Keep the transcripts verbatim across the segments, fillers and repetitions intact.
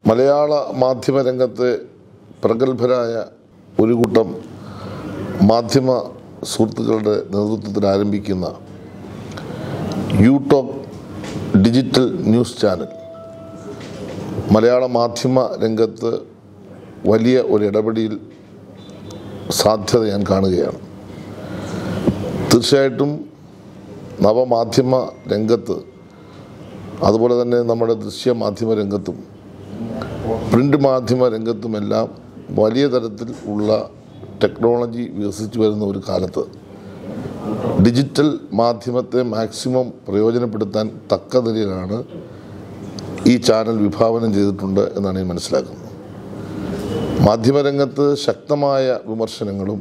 മലയാള മാധ്യമ രംഗത്തെ പ്രഗത്ഭരായ ഒരു കൂട്ടം മാധ്യമ സുഹൃത്തുക്കളുടെ നേതൃത്വത്തിൽ ആരംഭിക്കുന്ന യൂടോക്ക് ഡിജിറ്റൽ ന്യൂസ് ചാനൽ മലയാള മാധ്യമ രംഗത്ത് വലിയ ഒരു ഇടപെടൽ സാധ്യത ഞാൻ കാണുകയാണ്. തീർച്ചയായിട്ടും നവമാധ്യമ രംഗത്ത്, അതുപോലെ തന്നെ നമ്മുടെ ദൃശ്യ മാധ്യമ രംഗത്തും പ്രിൻ്റ് മാധ്യമ രംഗത്തുമെല്ലാം വലിയ തരത്തിൽ ഉള്ള ടെക്നോളജി വികസിച്ചു വരുന്ന ഒരു കാലത്ത് ഡിജിറ്റൽ മാധ്യമത്തെ മാക്സിമം പ്രയോജനപ്പെടുത്താൻ തക്ക നിലയിലാണ് ഈ ചാനൽ വിഭാവനം ചെയ്തിട്ടുണ്ട് എന്നാണ് ഞാൻ മനസ്സിലാക്കുന്നത്. മാധ്യമരംഗത്ത് ശക്തമായ വിമർശനങ്ങളും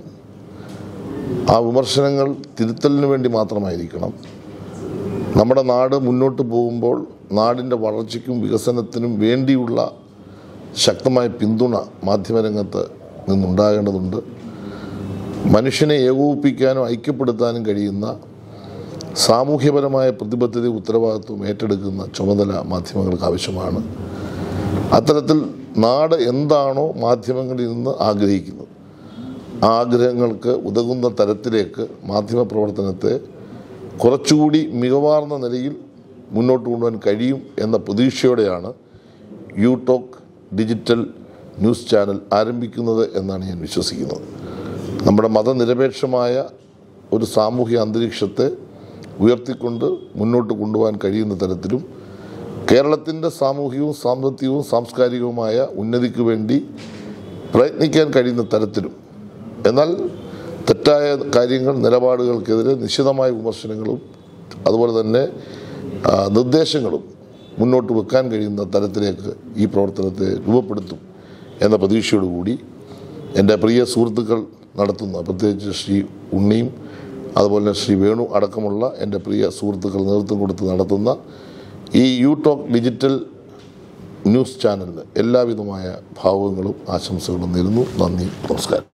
ആ വിമർശനങ്ങൾ തിരുത്തലിന് വേണ്ടി മാത്രമായിരിക്കണം. നമ്മുടെ നാട് മുന്നോട്ട് പോകുമ്പോൾ നാടിൻ്റെ വളർച്ചയ്ക്കും വികസനത്തിനും വേണ്ടിയുള്ള ശക്തമായ പിന്തുണ മാധ്യമരംഗത്ത് നിന്നുണ്ടാകേണ്ടതുണ്ട്. മനുഷ്യനെ ഏകോപിപ്പിക്കാനും ഐക്യപ്പെടുത്താനും കഴിയുന്ന സാമൂഹ്യപരമായ പ്രതിബദ്ധത ഉത്തരവാദിത്വം ഏറ്റെടുക്കുന്ന ചുമതല മാധ്യമങ്ങൾക്ക് ആവശ്യമാണ്. അത്തരത്തിൽ നാട് എന്താണോ മാധ്യമങ്ങളിൽ നിന്ന് ആഗ്രഹിക്കുന്നത്, ആ ആഗ്രഹങ്ങൾക്ക് ഉതകുന്ന തരത്തിലേക്ക് മാധ്യമപ്രവർത്തനത്തെ കുറച്ചുകൂടി മികവാർന്ന നിലയിൽ മുന്നോട്ട് കൊണ്ടുപോകാൻ കഴിയും എന്ന പ്രതീക്ഷയോടെയാണ് യൂടോക്ക് ഡിജിറ്റൽ ന്യൂസ് ചാനൽ ആരംഭിക്കുന്നത് എന്നാണ് ഞാൻ വിശ്വസിക്കുന്നത്. നമ്മുടെ മതനിരപേക്ഷമായ ഒരു സാമൂഹിക അന്തരീക്ഷത്തെ ഉയർത്തിക്കൊണ്ട് മുന്നോട്ട് കൊണ്ടുപോകാൻ കഴിയുന്ന തരത്തിലും കേരളത്തിൻ്റെ സാമൂഹികവും സാമ്പത്തികവും സാംസ്കാരികവുമായ ഉന്നതിക്ക് വേണ്ടി പ്രയത്നിക്കാൻ കഴിയുന്ന തരത്തിലും, എന്നാൽ തെറ്റായ കാര്യങ്ങൾ നിലപാടുകൾക്കെതിരെ നിശിതമായ വിമർശനങ്ങളും അതുപോലെ തന്നെ നിർദ്ദേശങ്ങളും മുന്നോട്ട് വെക്കാൻ കഴിയുന്ന തരത്തിലേക്ക് ഈ പ്രവർത്തനത്തെ രൂപപ്പെടുത്തും എന്ന പ്രതീക്ഷയോടുകൂടി എൻ്റെ പ്രിയ സുഹൃത്തുക്കൾ നടത്തുന്ന, പ്രത്യേകിച്ച് ശ്രീ ഉണ്ണിയും അതുപോലെ തന്നെ ശ്രീ വേണു അടക്കമുള്ള എൻ്റെ പ്രിയ സുഹൃത്തുക്കൾ നേതൃത്വം കൊടുത്ത് നടത്തുന്ന ഈ യൂടോക്ക് ഡിജിറ്റൽ ന്യൂസ് ചാനലിന് എല്ലാവിധമായ ഭാവുകങ്ങളും ആശംസകളും നേരുന്നു. നന്ദി, നമസ്കാരം.